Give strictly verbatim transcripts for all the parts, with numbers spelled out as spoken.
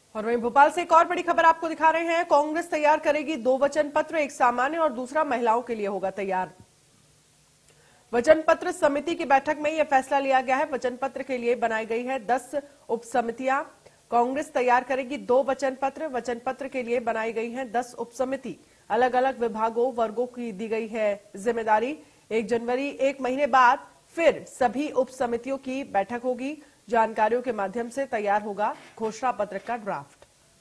और वहीं भोपाल से एक और बड़ी खबर आपको दिखा रहे हैं। कांग्रेस तैयार करेगी दो वचन पत्र, एक सामान्य और दूसरा महिलाओं के लिए होगा तैयार। वचन पत्र समिति की बैठक में यह फैसला लिया गया है। वचन पत्र के लिए बनाई गई है दस उप समितियां। कांग्रेस तैयार करेगी दो वचन पत्र। वचन पत्र के लिए बनाई गई है दस उप समिति। अलग अलग विभागों वर्गों की दी गई है जिम्मेदारी। एक जनवरी एक महीने बाद फिर सभी उप समितियों की बैठक होगी। जानकारियों के माध्यम से तैयार होगा घोषणा पत्र का ड्राफ्ट।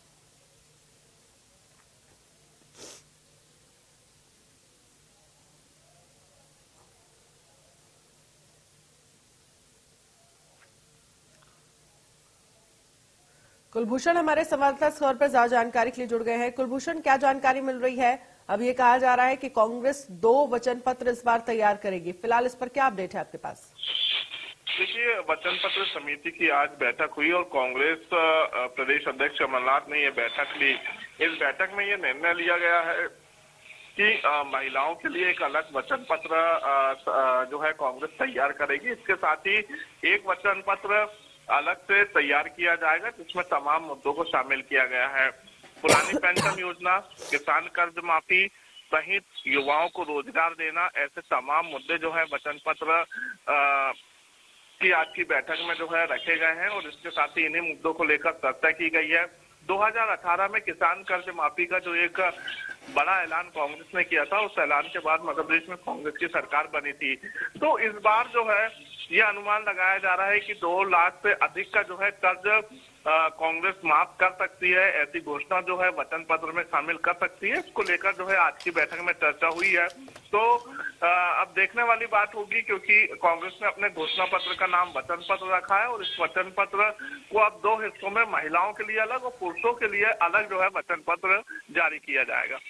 कुलभूषण हमारे संवाददाता इस खबर पर ज्यादा जानकारी के लिए जुड़ गए हैं। कुलभूषण, क्या जानकारी मिल रही है? अब ये कहा जा रहा है कि कांग्रेस दो वचन पत्र इस बार तैयार करेगी। फिलहाल इस पर क्या अपडेट है आपके पास? देखिए, वचन पत्र समिति की आज बैठक हुई और कांग्रेस प्रदेश अध्यक्ष कमलनाथ ने यह बैठक ली। इस बैठक में यह निर्णय लिया गया है कि महिलाओं के लिए एक अलग वचन पत्र जो है कांग्रेस तैयार करेगी। इसके साथ ही एक वचन पत्र अलग से तैयार किया जाएगा जिसमें तमाम मुद्दों को शामिल किया गया है। पुरानी पेंशन योजना, किसान कर्ज माफी सहित युवाओं को रोजगार देना, ऐसे तमाम मुद्दे जो है वचन पत्र की आज की बैठक में जो है रखे गए हैं और इसके साथ ही इन्हीं मुद्दों को लेकर चर्चा की गई है। दो हज़ार अठारह में किसान कर्ज माफी का जो एक बड़ा ऐलान कांग्रेस ने किया था, उस ऐलान के बाद मध्य प्रदेश में कांग्रेस की सरकार बनी थी। तो इस बार जो है ये अनुमान लगाया जा रहा है कि दो लाख से अधिक का जो है कर्ज कांग्रेस माफ कर सकती है। ऐसी घोषणा जो है वचन पत्र में शामिल कर सकती है। इसको लेकर जो है आज की बैठक में चर्चा हुई है। तो आ, अब देखने वाली बात होगी, क्योंकि कांग्रेस ने अपने घोषणा पत्र का नाम वचन पत्र रखा है और इस वचन पत्र को अब दो हिस्सों में महिलाओं के लिए अलग और पुरुषों के लिए अलग जो है वचन पत्र जारी किया जाएगा।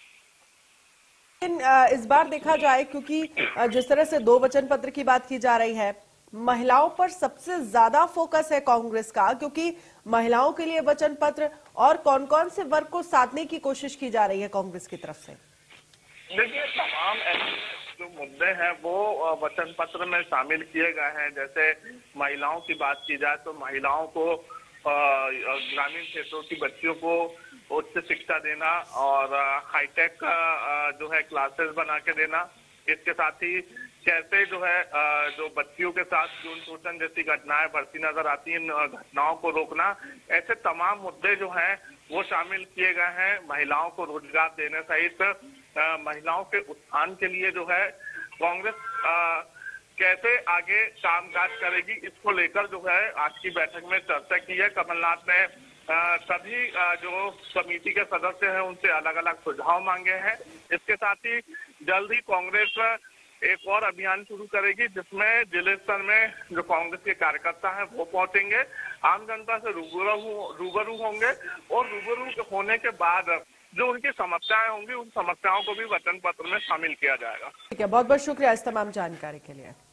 लेकिन इस बार देखा जाए, क्योंकि जिस तरह से दो वचन पत्र की बात की जा रही है, महिलाओं पर सबसे ज्यादा फोकस है कांग्रेस का, क्योंकि महिलाओं के लिए वचन पत्र और कौन कौन से वर्ग को साधने की कोशिश की जा रही है कांग्रेस की तरफ से? देखिए, तमाम ऐसे जो मुद्दे हैं वो वचन पत्र में शामिल किए गए हैं। जैसे महिलाओं की बात की जाए तो महिलाओं को ग्रामीण क्षेत्रों की बच्चियों को उच्च शिक्षा देना और हाईटेक जो है क्लासेस बना के देना। इसके साथ ही कैसे जो है जो बच्चियों के साथ यौन शोषण जैसी घटनाएं बढ़ती नजर आती हैं, घटनाओं को रोकना, ऐसे तमाम मुद्दे जो हैं वो शामिल किए गए हैं। महिलाओं को रोजगार देने सहित महिलाओं के उत्थान के लिए जो है कांग्रेस कैसे आगे कामकाज करेगी, इसको लेकर जो है आज की बैठक में चर्चा की है। कमलनाथ ने सभी जो समिति के सदस्य हैं उनसे अलग अलग सुझाव मांगे हैं। इसके साथ ही जल्द ही कांग्रेस एक और अभियान शुरू करेगी जिसमें जिले स्तर में जो कांग्रेस के कार्यकर्ता हैं वो पहुंचेंगे, आम जनता से रूबरू रूबरू होंगे और रूबरू होने के बाद जो उनकी समस्याएं होंगी उन समस्याओं को भी वचन पत्र में शामिल किया जाएगा। ठीक है, बहुत बहुत शुक्रिया इस तमाम जानकारी के लिए।